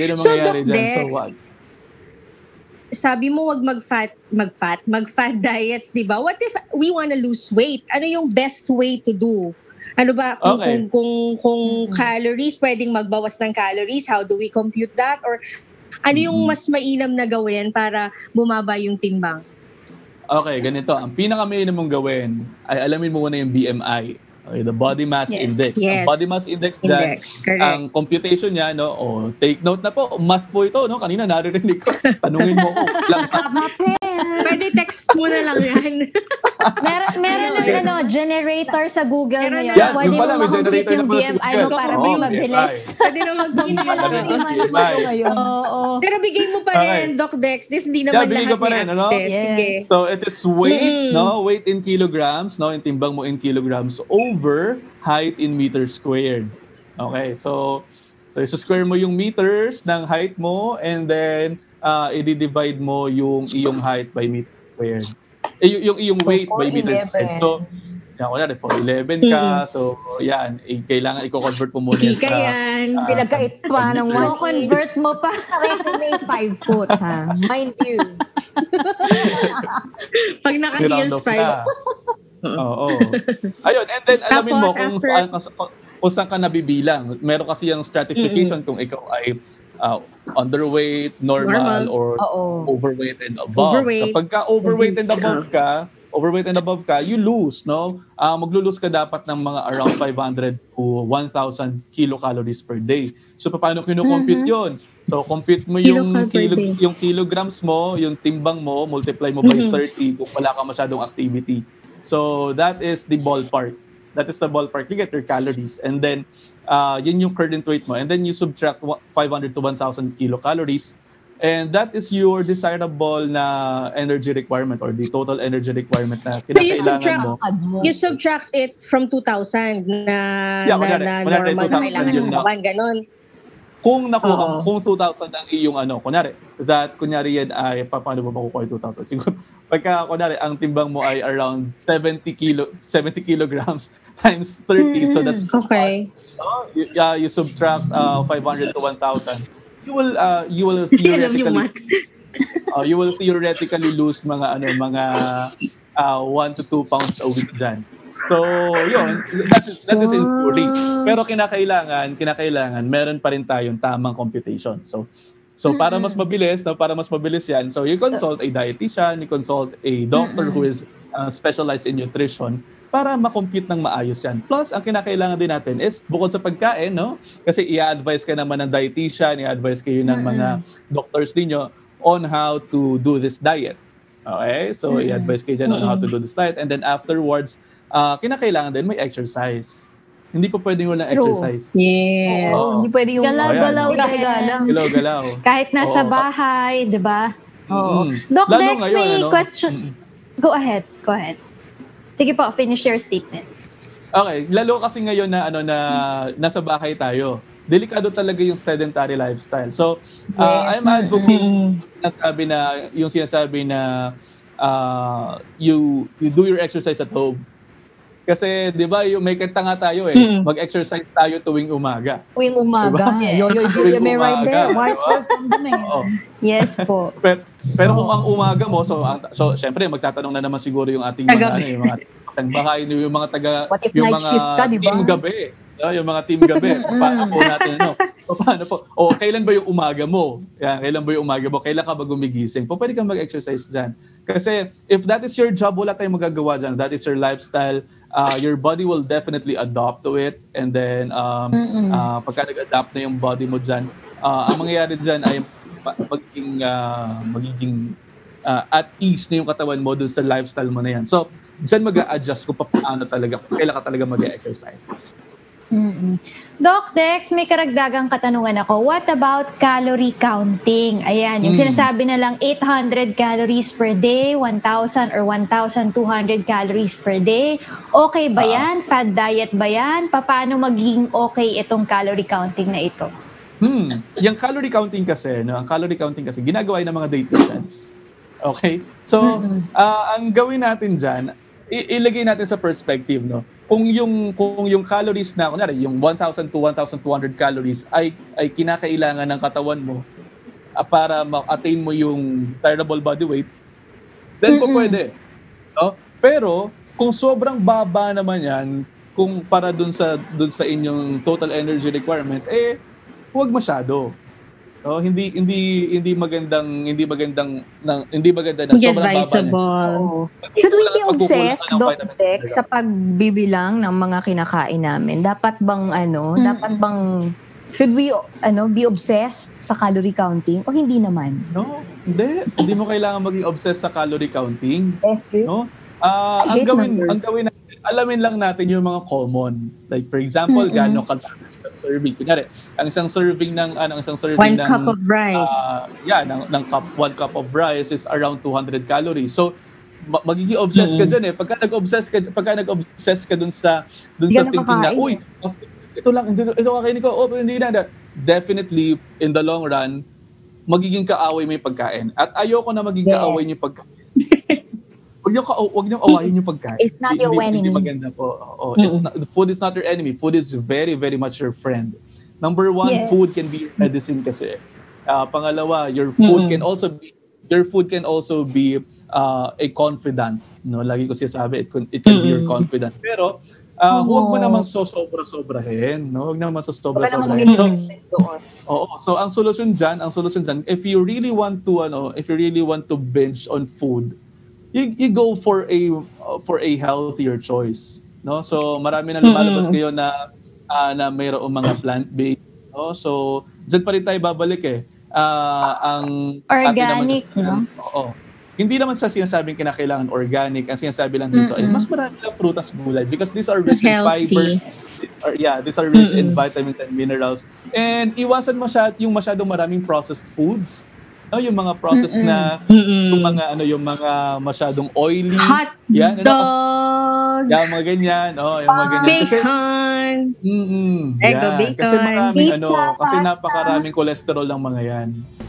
Yun ang So, mangyayari Doc dyan. So, Dex, what? sabi mo wag mag-fat diets, di ba? What if we wanna lose weight? Ano yung best way to do? Ano ba Okay. kung calories, pwedeng magbawas ng calories, how do we compute that? Or ano yung mas mainam na gawin para bumaba yung timbang? Okay, ganito. Ang pinaka-mainam mong gawin ay alamin mo muna yung BMI. Okay, the body mass index. Ang body mass index dyan, ang computation niya, no? Oh, take note na po. Math po ito, no? Kanina naririnig ko. Tanungin mo ko. Pwede text mo na lang yan. meron ng generator sa Google Meron ngayon. na. Pwede mo ma-compute yung pala sa BMI mo Google. para Oo, mas BMI. mabilis. Pwede na mag-compute. Pero bigay mo pa rin, Doc Dex. This hindi naman bigay ko lahat pa rin, ni ano? Access. Sige. So, it is weight, no? Weight in kilograms, no? Yung timbang mo in kilograms over height in meters squared. Okay, so i-square mo yung meters ng height mo and then i-divide mo yung iyong height by meter squared. Yung iyong weight by meter squared. So, yan, kunyari, 411 ka. So, yan, kailangan i-convert mo muna Hindi ka yan. Pinagkait pa ng 1 convert mo pa. Pareho may 5 foot, ha? Mind you. Pag naka-heels 5. Oo. Ayun, and then alamin mo kung saan ka nabibilang. Meron kasi yung stratification kung ikaw ay underweight, normal, or overweight and above. Kapag ka overweight and above ka, you lose, no? Maglo-lose ka dapat ng mga around 500 to 1,000 kilocalories per day. So paano kino-compute 'yon? So compute mo yung kilograms mo, yung timbang mo, multiply mo by 30 kung wala ka masyadong activity. So that is the ballpark. That is the ballpark. You get your calories. And then, yun yung current weight mo. And then you subtract 500 to 1,000 kilocalories. And that is your desirable na energy requirement or the total energy requirement na kinakailangan mo. You subtract it from 2,000 na normal na kailangan mo naman. Ganon. Kung nakuha mo, kung 2,000 ang iyong kunyari yan ay, paano mo makukuha yung 2,000? Siguro, pagka, kunyari, ang timbang mo ay around 70 kilograms times 30, so that's okay. You subtract 500 to 1,000. You will theoretically you will theoretically lose mga 1 to 2 pounds a week dyan. So, yun, that is in theory. Pero kinakailangan, meron pa rin tayong tamang computation. So para mas mabilis yan, so you consult a dietitian, you consult a doctor who is specialized in nutrition para ma-compute ng maayos yan. Plus, ang kinakailangan din natin is, bukod sa pagkain, no? Kasi i-advise ka naman ng dietitian, i-advise kayo ng mga doctors ninyo on how to do this diet. Okay? So, i-advise kayo dyan on how to do this diet. And then afterwards, kinakailangan din may exercise. Hindi pa pwedeng walang exercise. Yes. Hindi pwede yung galaw-galaw. Galaw-galaw. Kahit nasa bahay, di ba? Doc Lalo Dex, ngayon, may question. Go ahead. Sige po, finish your statement. Okay, lalo kasi ngayon na nasa bahay tayo. Delikado talaga yung sedentary lifestyle. So, I'm advocating yung sinasabi na you do your exercise at home. Kasi, di ba, may kanta nga tayo mag-exercise tayo tuwing umaga. Tuwing umaga. Diba? May right there. Wise person din Yes po. Pero kung ang umaga mo, so syempre, magtatanong na naman siguro yung ating yung mga bahay, yung mga what if night shift ka, di ba? Team gabi. Yung mga team gabi. Paano po natin, paano po? O, kailan ba yung umaga mo? Kailan ba yung umaga mo? Kailan ka ba gumigising? Pwede kang mag-exercise dyan. Kasi if that is your job, wala tayong magagawa dyan. That is your lifestyle. Your body will definitely adopt to it. And then, pagka nag-adapt na yung body mo dyan, ang mangyayari dyan ay magiging at ease na yung katawan mo dun sa lifestyle mo na yan. So, dyan mag-a-adjust kung paano talaga, kailan ka talaga mag-exercise. Doc Dex, may karagdagang katanungan ako. What about calorie counting? Ayan, yung sinasabi na lang 800 calories per day, 1,000 or 1,200 calories per day. Okay ba yan? Fad diet ba yan? Paano magiging okay itong calorie counting na ito? Yung calorie counting kasi, ginagawa ng mga dietitians. Okay? So, ang gawin natin dyan, ilagay natin sa perspective, no? kung yung calories na kunwari yung 1,000 to 1,200 calories ay kinakailangan ng katawan mo para ma-attain mo yung desirable body weight, then po pwede. No? Pero kung sobrang baba naman yan, kung para dun sa inyong total energy requirement, huwag masyado. No, hindi maganda na sobrang advisable. baba. Should we be obsessed, Doc Dex, sa pagbibilang ng mga kinakain namin? Dapat bang should we be obsessed sa calorie counting o hindi naman? No, hindi mo kailangan maging obsessed sa calorie counting. No? I hate ang gawin natin, alamin lang natin yung mga common. Like for example, gaano kadami serving. Kunyari, ang isang serving ng 1 cup of rice. Ng 1 cup of rice is around 200 calories. So magiging obsessed ka diyan Pagka nag-obsess ka dun sa thinking na, uy, ito lang, ito kakainin ko. Hindi na. Definitely in the long run, magiging kaaway mo yung pagkain. At ayoko na maging kaaway niyo yung pagkain. Huwag niyo awayin yung pagkain. It's not your enemy. Hindi maganda po. Food is not your enemy. Food is very, very much your friend. Number one, food can be medicine kasi. Pangalawa, your food can also be a confidant. No, lagi ko sinasabi, it can be your confidant. Pero huwag mo namang sobra-sobrahin, no? Huwag namang sobra-sobrahin. So ang solusyon diyan, if you really want to binge on food, you go for a healthier choice, no? So marami na lumalabas ngayon na mayroong mga plant-based, no? So diyan pa rin tayo babalik ang organic, naman, no? Hindi naman sa sinasabing kinakailangan organic, ang sinasabi lang dito ay mas marami lang prutas, gulay because these are rich in fiber. These are rich in vitamins and minerals. And iwasan yung masyadong maraming processed foods. No, yung mga processed na yung mga masyadong oily, hot dog. Mga ganyan, yung mga ganyan. Bacon. Kasi maraming kasi napakaraming cholesterol ng mga yan.